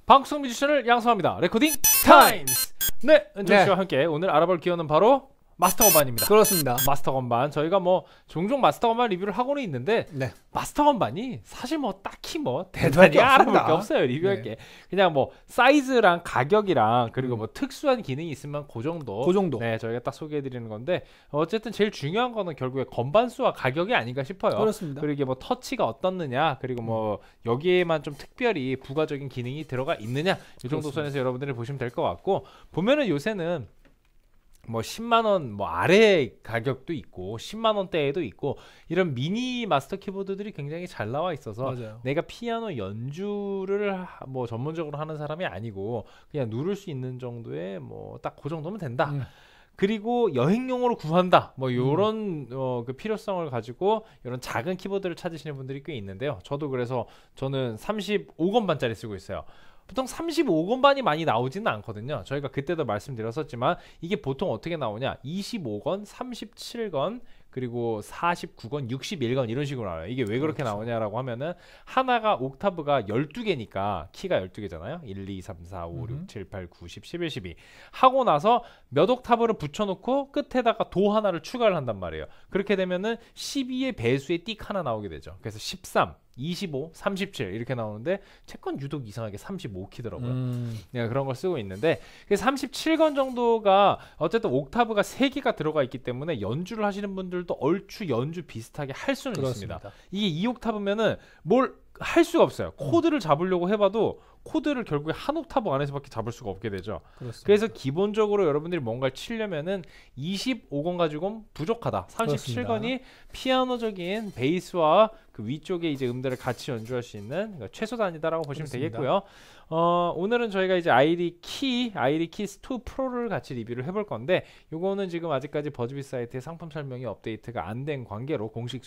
방송 뮤지션을 양성합니다. 레코딩 타임스. 네, 은철 씨와 함께 오늘 알아볼 기어는 바로 마스터 건반입니다. 그렇습니다. 마스터 건반. 저희가 뭐 종종 마스터 건반 리뷰를 하고는 있는데 마스터 건반이 사실 뭐 딱히 뭐 대단히 알아볼 게 없어요. 리뷰할 게. 그냥 뭐 사이즈랑 가격이랑 그리고 뭐 특수한 기능이 있으면 그 정도. 네, 저희가 딱 소개해 드리는 건데 어쨌든 제일 중요한 거는 결국에 건반 수와 가격이 아닌가 싶어요. 그렇습니다. 그리고 이게 뭐 터치가 어떻느냐, 그리고 뭐 여기에만 좀 특별히 부가적인 기능이 들어가 있느냐, 이 정도 선에서 여러분들이 보시면 될 것 같고, 보면은 요새는 뭐 10만원 뭐 아래 가격도 있고 10만원대에도 있고 이런 미니 마스터 키보드들이 굉장히 잘 나와 있어서 맞아요. 내가 피아노 연주를 뭐 전문적으로 하는 사람이 아니고 그냥 누를 수 있는 정도의 뭐 딱 그 정도면 된다. 그리고 여행용으로 구한다. 뭐 요런 그 필요성을 가지고 이런 작은 키보드를 찾으시는 분들이 꽤 있는데요. 저도 그래서 저는 35건반짜리 쓰고 있어요. 보통 35건반이 많이 나오지는 않거든요. 저희가 그때도 말씀드렸었지만 이게 보통 어떻게 나오냐, 25건, 37건, 그리고 49건, 61건 이런 식으로 나와요. 이게 왜 그렇게 나오냐라고 하면은 하나가 옥타브가 12개니까 키가 12개잖아요. 1, 2, 3, 4, 5, 6, 7, 8, 9, 10, 11, 12 하고 나서 몇 옥타브를 붙여놓고 끝에다가 도 하나를 추가를 한단 말이에요. 그렇게 되면은 12의 배수의 띡 하나 나오게 되죠. 그래서 13, 25, 37 이렇게 나오는데 제 건 유독 이상하게 35키더라고요. 내가 그런 걸 쓰고 있는데 37건 정도가 어쨌든 옥타브가 3개가 들어가 있기 때문에 연주를 하시는 분들도 얼추 연주 비슷하게 할 수는 있습니다. 이게 2옥타브면은 뭘 할 수가 없어요. 코드를 잡으려고 해봐도 코드를 결국에 한 옥타브 안에서밖에 잡을 수가 없게 되죠. 그래서 기본적으로 여러분들이 뭔가를 치려면은 25건 가지고는 부족하다. 37건이 피아노적인 베이스와 그 위쪽에 이제 음들을 같이 연주할 수 있는 최소 단위다라고 보시면 되겠고요. 오늘은 저희가 이제 아이리키스 2 프로를 같이 리뷰를 해볼 건데, 요거는 지금 아직까지 버즈비 사이트에 상품 설명이 업데이트가 안 된 관계로 공식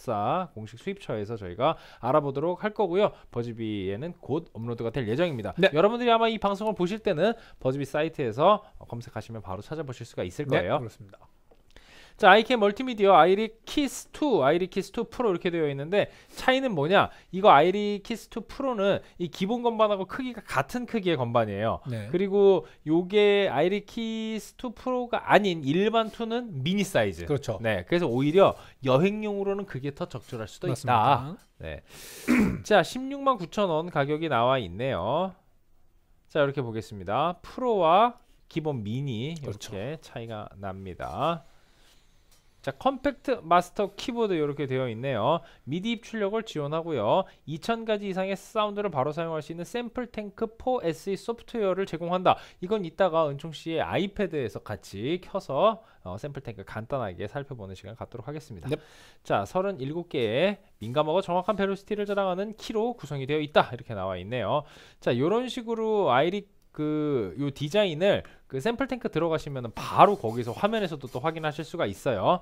수입처에서 저희가 알아보도록 할 거고요. 버즈비에는 곧 업로드가 될 예정입니다. 여러분들이 아마 이 방송을 보실 때는 버즈비 사이트에서 검색하시면 바로 찾아보실 수가 있을 거예요. 그렇습니다. 자, IK 멀티미디어 아이리키스 2 프로 이렇게 되어 있는데 차이는 뭐냐? 이거 아이리키스 2 프로는 이 기본 건반하고 크기가 같은 크기의 건반이에요. 그리고 요게 아이리키스 2 프로가 아닌 일반 2는 미니 사이즈. 그렇죠. 네, 그래서 오히려 여행용으로는 그게 더 적절할 수도 있다. 네. 자, 169,000원 가격이 나와 있네요. 자, 이렇게 보겠습니다. 프로와 기본 미니 이렇게 차이가 납니다. 자, 컴팩트 마스터 키보드 이렇게 되어 있네요. 미디 입출력을 지원하고요. 2000가지 이상의 사운드를 바로 사용할 수 있는 샘플 탱크 4 SE 소프트웨어를 제공한다. 이건 이따가 은총씨의 아이패드에서 같이 켜서 샘플 탱크 간단하게 살펴보는 시간 갖도록 하겠습니다. 자, 37개의 민감하고 정확한 벨로시티를 자랑하는 키로 구성이 되어 있다. 이렇게 나와 있네요. 자, 이런 식으로 요 디자인을 그 샘플 탱크 들어가시면 바로 거기서 화면에서도 또 확인하실 수가 있어요.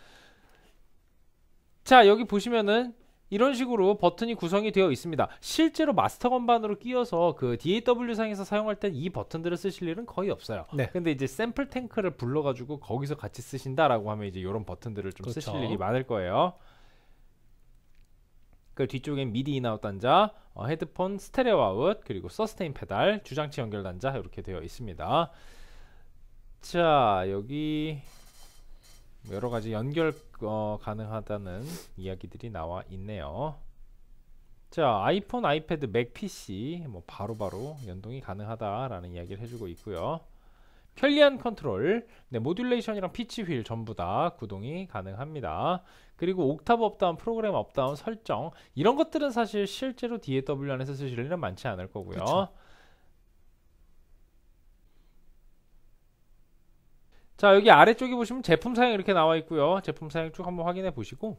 자, 여기 보시면은 이런 식으로 버튼이 구성이 되어 있습니다. 실제로 마스터 건반으로 끼워서 그 DAW 상에서 사용할 땐 이 버튼들을 쓰실 일은 거의 없어요. 근데 이제 샘플 탱크를 불러가지고 거기서 같이 쓰신다라고 하면 이제 이런 버튼들을 좀 쓰실 일이 많을 거예요. 그 뒤쪽엔 미디 인아웃 단자, 헤드폰 스테레오 아웃, 그리고 서스테인 페달, 주장치 연결 단자 이렇게 되어 있습니다. 자, 여기 여러가지 연결 가능하다는 이야기들이 나와 있네요. 자, 아이폰, 아이패드, 맥 PC 뭐 바로바로 연동이 가능하다라는 이야기를 해주고 있고요. 편리한 컨트롤, 모듈레이션이랑 피치 휠 전부 다 구동이 가능합니다. 그리고 옥타브 업다운, 프로그램 업다운 설정, 이런 것들은 사실 실제로 DAW 안에서 쓰실 일은 많지 않을 거고요. 자, 여기 아래쪽에 보시면 제품 사양 이렇게 나와 있고요. 제품 사양 쭉 한번 확인해 보시고,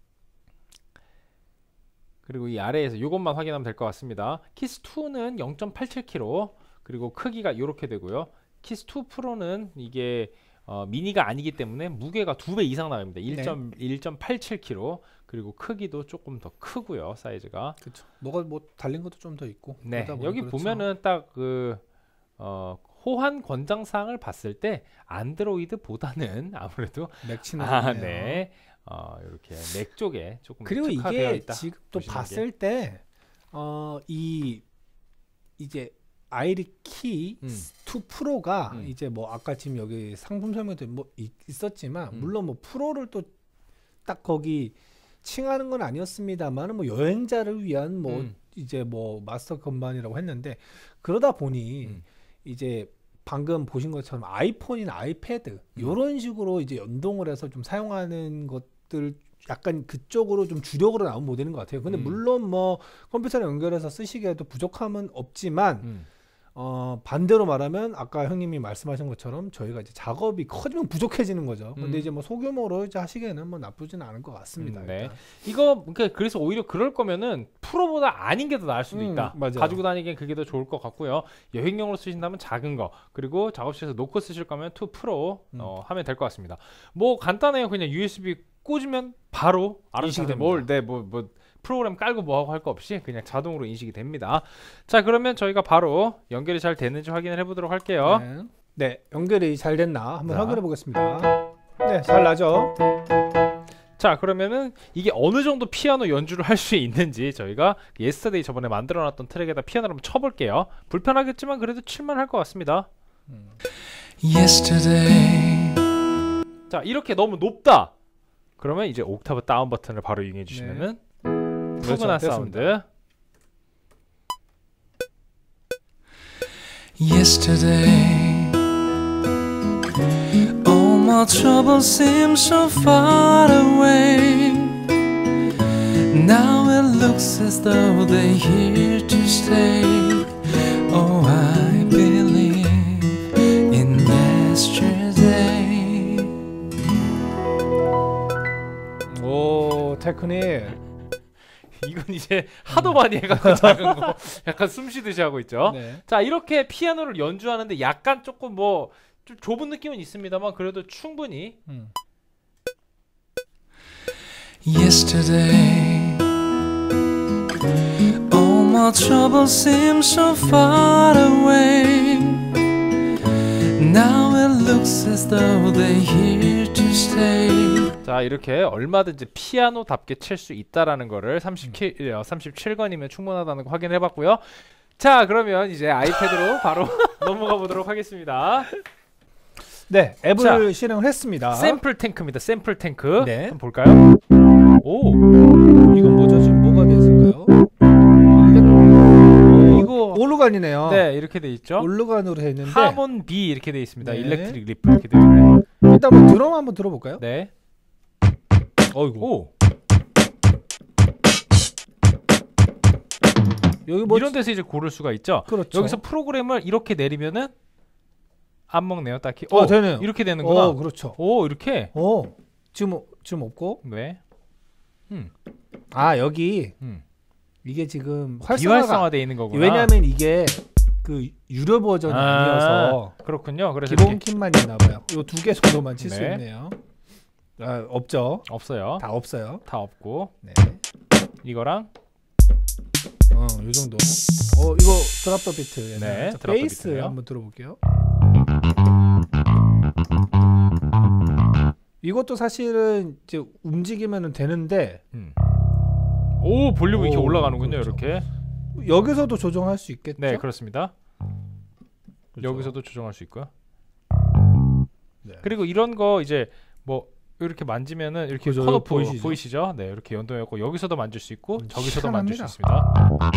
그리고 이 아래에서 이것만 확인하면 될 것 같습니다. 키스2는 0.87kg, 그리고 크기가 이렇게 되고요. 키스2 프로는 이게 미니가 아니기 때문에 무게가 2배 이상 나갑니다. 1.87kg, 그리고 크기도 조금 더 크고요. 사이즈가. 그렇죠. 뭐가 뭐 달린 것도 좀 더 있고. 여기 보면은 딱 그 호환 권장사항을 봤을 때 안드로이드보다는 아무래도 맥치 나네요. 이렇게 맥 쪽에 조금 그리고 특화되어 이게 있다. 지금 또 봤을 때 이제 아이리 키 2 프로가 이제 뭐 아까 지금 여기 상품 설명도 뭐 있었지만 물론 뭐 프로를 또 딱 거기 칭하는 건 아니었습니다만 뭐 여행자를 위한 뭐 이제 뭐 마스터 건반이라고 했는데 그러다 보니 이제 방금 보신 것처럼 아이폰이나 아이패드 이런 식으로 이제 연동을 해서 좀 사용하는 것들 약간 그쪽으로 좀 주력으로 나온 모델인 것 같아요. 근데 물론 뭐 컴퓨터랑 연결해서 쓰시기에도 부족함은 없지만 반대로 말하면 아까 형님이 말씀하신 것처럼 저희가 이제 작업이 커지면 부족해지는 거죠. 근데 이제 뭐 소규모로 이제 하시기에는 뭐 나쁘지는 않을 것 같습니다. 네. 이거 그래서 오히려 그럴 거면은 프로보다 아닌 게 더 나을 수도 있다. 맞아요. 가지고 다니기엔 그게 더 좋을 것 같고요. 여행용으로 쓰신다면 작은 거, 그리고 작업실에서 놓고 쓰실 거면 2 프로 하면 될 것 같습니다. 뭐 간단해요. 그냥 USB 꽂으면 바로 알아서 뭐 프로그램 깔고 뭐하고 할 거 없이 그냥 자동으로 인식이 됩니다. 자, 그러면 저희가 바로 연결이 잘 되는지 확인을 해보도록 할게요. 네, 연결이 잘 됐나 한번 확인해 보겠습니다. 네, 잘 나죠. 자, 그러면은 이게 어느 정도 피아노 연주를 할 수 있는지 저희가 예스터데이 저번에 만들어놨던 트랙에다 피아노를 한번 쳐볼게요. 불편하겠지만 그래도 칠만 할 것 같습니다. Yesterday. 자, 이렇게 너무 높다. 그러면 이제 옥타브 다운 버튼을 바로 이용해 주시면은 푸근한 사운드. Yesterday, all my troubles seem so far away. Now it looks as though they're here to stay. Oh, I believe in yesterday. 오, 테크닉. 이건 이제 하도 많이 해가지고 작은 거 약간 숨쉬듯이 하고 있죠. 네. 자, 이렇게 피아노를 연주하는데 약간 조금 뭐 좀 좁은 느낌은 있습니다만 그래도 충분히 Yesterday, all my troubles seem so far away. Now it looks as though they're here to stay. 자, 이렇게 얼마든지 피아노답게 칠 수 있다라는 거를 37건이면 충분하다는 거 확인해 봤고요. 자, 그러면 이제 아이패드로 바로 넘어가 보도록 하겠습니다. 네, 앱을 실행을 했습니다. 샘플 탱크입니다. 샘플 탱크. 네. 한번 볼까요? 오, 이건 뭐죠? 지금 뭐가 되어 있을까요? 이거 올루간이네요. 네, 이렇게 돼 있죠. 올루간으로 돼 있는데 하몬 B 이렇게 돼 있습니다. 네. 일렉트릭 리프 이렇게 돼 있네요. 일단 뭐 드럼 한번 들어볼까요? 네. 어이구. 오. 여기 뭐 이런 데서 이제 고를 수가 있죠. 그렇죠. 여기서 프로그램을 이렇게 내리면은 안 먹네요, 딱히. 되네요. 이렇게 되는구나. 그렇죠. 오, 이렇게. 지금 없고. 네. 아, 여기 이게 지금 비활성화되어 있는 거구나. 왜냐하면 이게 그 유료 버전이 아니어서 그렇군요. 그래서 기본 kit만 있나 봐요. 요 두 개 정도만 칠 수 네. 있네요. 아, 없죠. 없어요. 다 없어요. 다 없고. 네. 이거랑 요 정도. 이거 드랍 더 비트. 네, 드랍 더 베이스 비트네요. 한번 들어볼게요. 이것도 사실은 이제 움직이면은 되는데 오, 볼륨이 이렇게 올라가는군요. 그렇죠. 이렇게. 여기서도 조정할 수 있겠죠? 네, 그렇습니다. 그렇죠. 여기서도 조정할 수 있고요. 네. 그리고 이런 거 이제 뭐 이렇게 만지면은 이렇게 그죠, 컷오프 보이시죠? 네, 이렇게 연동했고 여기서도 만질 수 있고 저기서도 희한합니다. 만질 수 있습니다.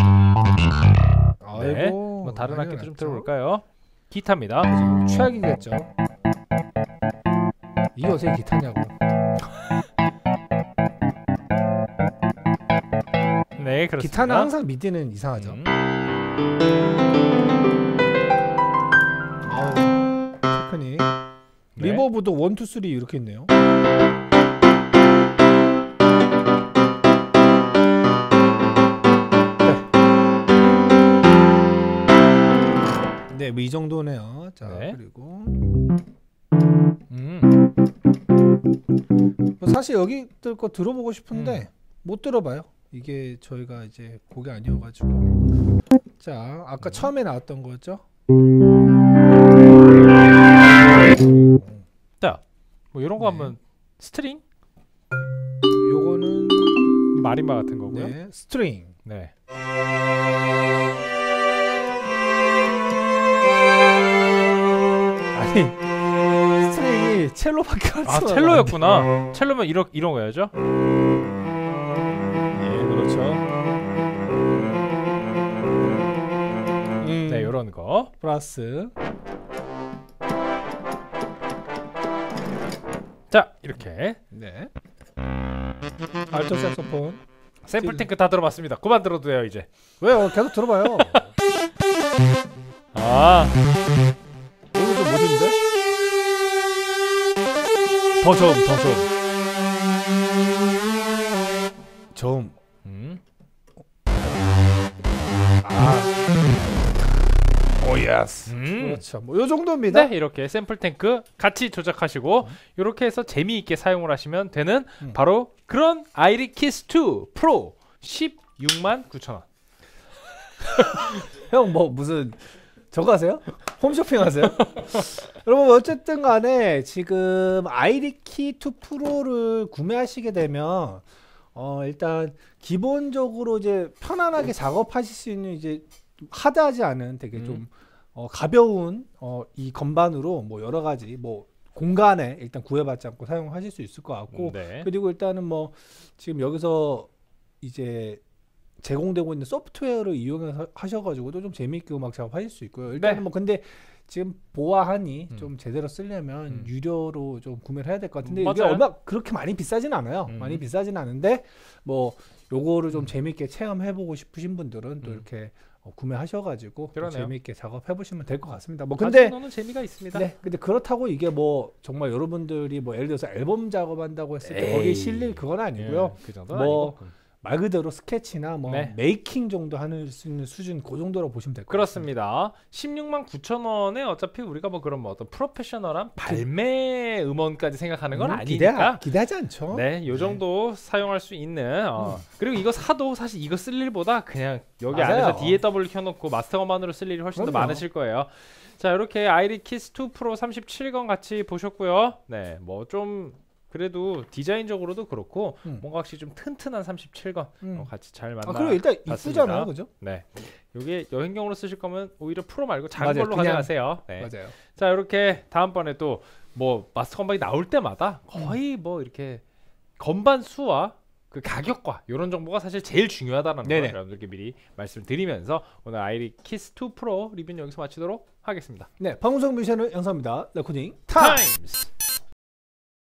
네. 아이고, 뭐 다른 악기 좀 났죠? 들어볼까요? 기타입니다. 최악이겠죠. 이게 어떻게 기타냐고. 네, 그렇습니다. 기타는 항상 미디는 이상하죠. 테크닉. 네. 리버브도 1, 2, 3 이렇게 있네요. 네, 뭐 이 정도네요. 자, 네. 그리고 뭐 사실 여기들 거 들어보고 싶은데 못 들어봐요. 이게 저희가 이제 곡이 아니어가지고. 자, 아까 처음에 나왔던 거죠. 자, 뭐 이런 거 네. 한번 스트링 요거는 마림바 같은 거고요. 네, 스트링. 네. 스트링이 첼로밖에 할 수가 아 첼로였구나. 첼로면 이런 거야죠? 예, 그렇죠. 네, 이런 거. 플러스. 자, 이렇게 네. 알토 색소폰. 샘플 탱크 다 들어봤습니다. 그만 들어도 돼요 이제. 왜요? 계속 들어봐요. 아, 오늘 좀 못인데? 더 저음. 저음. 오 예스. 그렇죠. 뭐 요 정도입니다. 네, 이렇게 샘플 탱크 같이 조작하시고 이렇게 해서 재미있게 사용을 하시면 되는 바로 그런 아이리키스 2 프로 169,000원. 형 뭐 무슨 저거 하세요? 홈쇼핑 하세요? 여러분 어쨌든 간에 지금 아이리키 2 프로를 구매하시게 되면 일단 기본적으로 이제 편안하게 작업하실 수 있는 이제 하드하지 않은 되게 좀 가벼운 이 건반으로 뭐 여러 가지 뭐 공간에 일단 구애받지 않고 사용하실 수 있을 것 같고 네. 그리고 일단은 뭐 지금 여기서 이제 제공되고 있는 소프트웨어를 이용해서 하셔가지고도 좀 재미있게 음악 작업하실 수 있고요. 일단은 네. 뭐 근데 지금 보아하니 좀 제대로 쓰려면 유료로 좀 구매를 해야 될 것 같은데 이게 맞아요. 얼마 그렇게 많이 비싸진 않아요. 많이 비싸진 않은데 뭐 요거를 좀 재미있게 체험해보고 싶으신 분들은 또 이렇게 구매하셔가지고 또 그러네요. 재미있게 작업해보시면 될 것 같습니다. 뭐 근데 근데 재미가 있습니다. 네, 근데 그렇다고 이게 뭐 정말 여러분들이 뭐 예를 들어서 앨범 작업한다고 했을 때 거기에 실릴 그건 아니고요. 그 정도는 뭐 아니고. 말 그대로 스케치나 뭐 네. 메이킹 정도 하는 수 있는 수준 그 정도로 보시면 될 것 같습니다. 그렇습니다. 169,000원에 어차피 우리가 뭐 그런 뭐 어떤 프로페셔널한 발매 음원까지 생각하는 건 아니니까. 기대하지 않죠. 네, 요 정도 사용할 수 있는. 그리고 이거 사도 사실 이거 쓸 일보다 그냥 여기 맞아요. 안에서 DAW 켜놓고 마스터건만으로 쓸 일이 훨씬 더 그럼요. 많으실 거예요. 자, 이렇게 아이리키스 2 프로 37건 같이 보셨고요. 네, 뭐 좀 그래도 디자인적으로도 그렇고 뭔가 확실히 좀 튼튼한 37건 같이 잘 만나. 그리고 일단 봤습니다. 이쁘잖아요, 그죠? 네, 이게 여행용으로 쓰실 거면 오히려 프로 말고 작은 맞아요. 걸로 그냥- 가져가세요. 네. 맞아요. 자, 이렇게 다음번에 또 뭐 마스터 건반이 나올 때마다 거의 뭐 이렇게 건반 수와 그 가격과 이런 정보가 사실 제일 중요하다는 걸 네네. 여러분들께 미리 말씀드리면서 오늘 아이리키스 2 프로 리뷰는 여기서 마치도록 하겠습니다. 네, 방송석 뮤지션을 영상입니다. 레코딩 타임. 타임스.